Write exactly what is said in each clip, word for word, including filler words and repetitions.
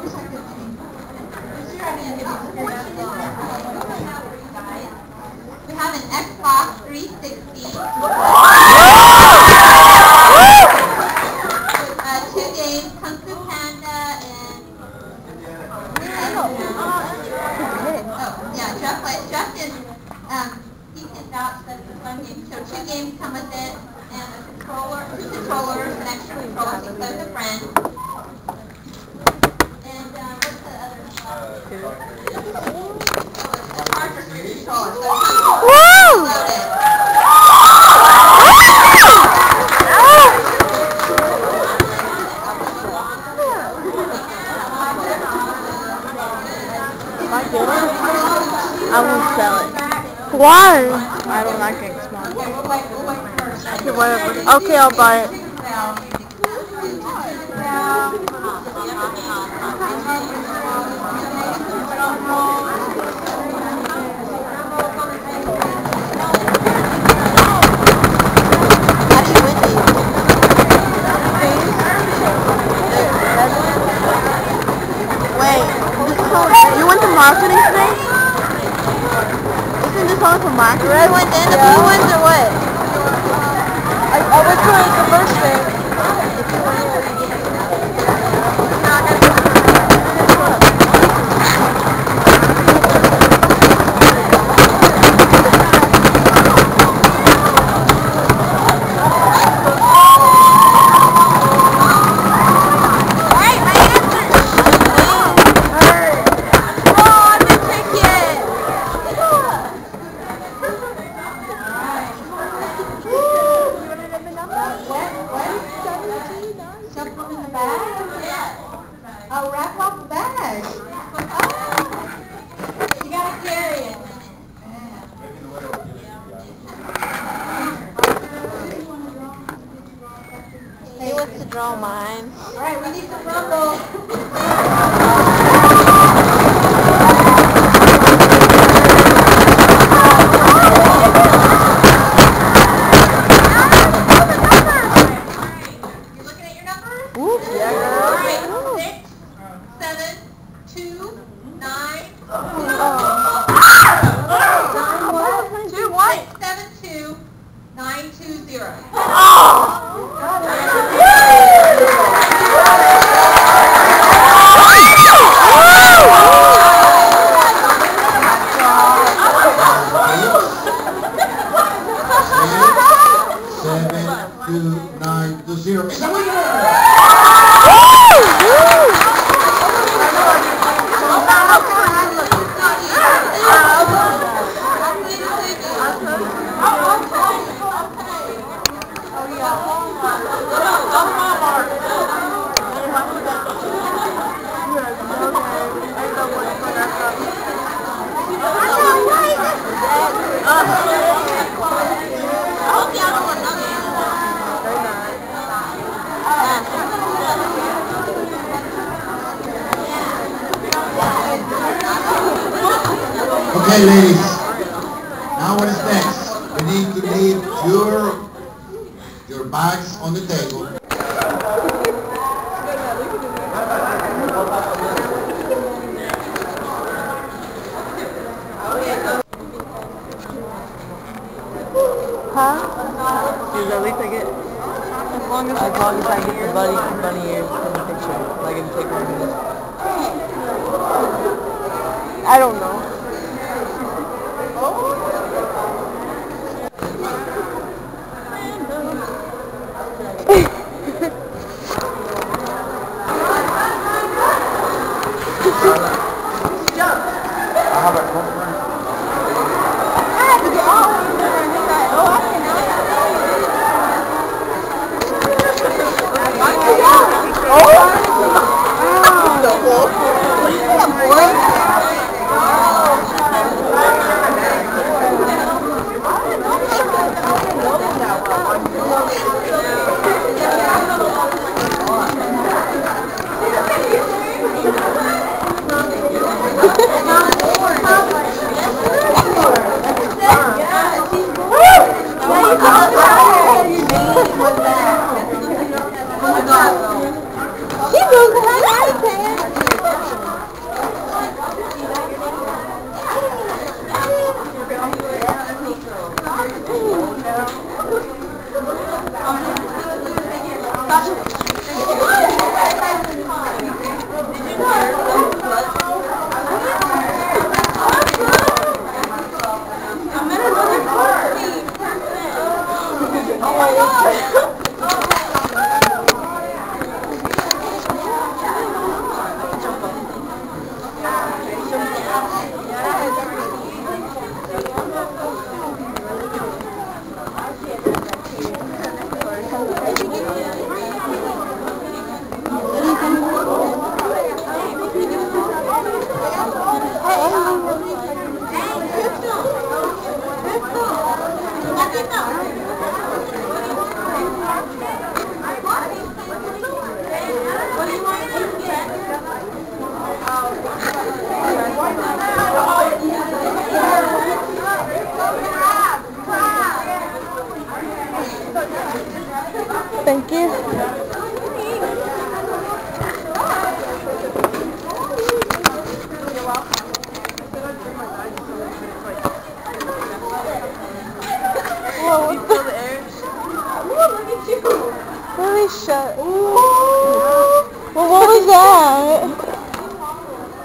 We have an Xbox three sixty. Uh, two games, Kung Fu Panda and... Oh, yeah, Jeff, like, Jeff is, um, he can vouch that it's a fun game. So two games come with it, and a controller, two controllers, an extra controller to play with a friend. And, uh, what's the other one? The charger for your controller. So it's loaded. I won't sell it. Why? I don't like it small. Okay, whatever. Okay, I'll buy it. How do you win these? Wait, this is all, you went to marketing today? Isn't this all for marketing? Red ones and the blue ones or what? I, I went to the first thing. Oh, wrap off the bag. Oh, you gotta carry it. He wants to draw mine. All right, we need some rumble. nine two zero. Seven two nine two zero. It's a winner! Okay, ladies. Now what is next? You need to leave your your bags on the table. Huh? Dude, at least I get, as long as, as long as I get the bunny, bunny ears from the picture, I can take one of these. I don't know.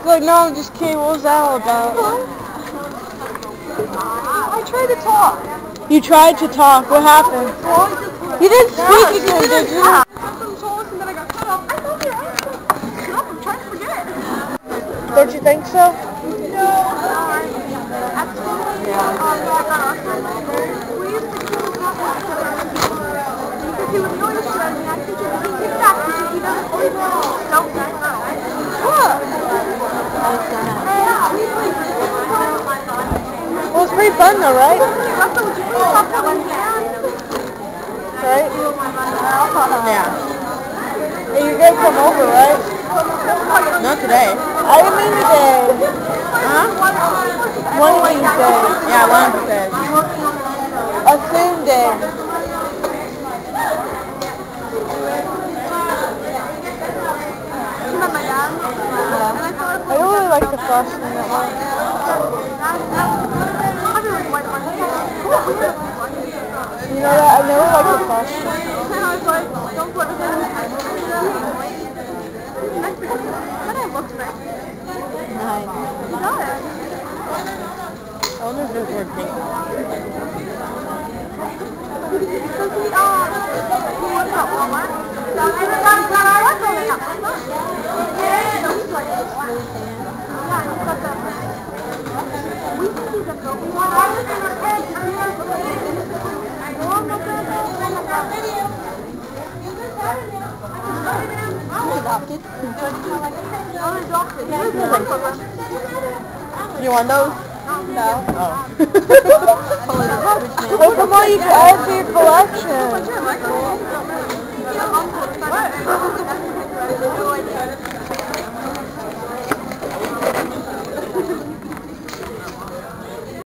Like, no, I'm just kidding. What was that all about? I tried to talk. You tried to talk. What happened? You didn't speak again, did you? I'm trying to forget. Don't you think so? Well, it's pretty fun though, right? Right? Yeah. Hey, you're gonna come over, right? Not today. I didn't mean today. Huh? One of these days. Yeah, one of the days. A soon day. I don't really like the frosting that much. You know that? I never liked the frosting. Nine. I wonder if this is working. You want those? No. Oh. Oh, come on, you can add to your collection.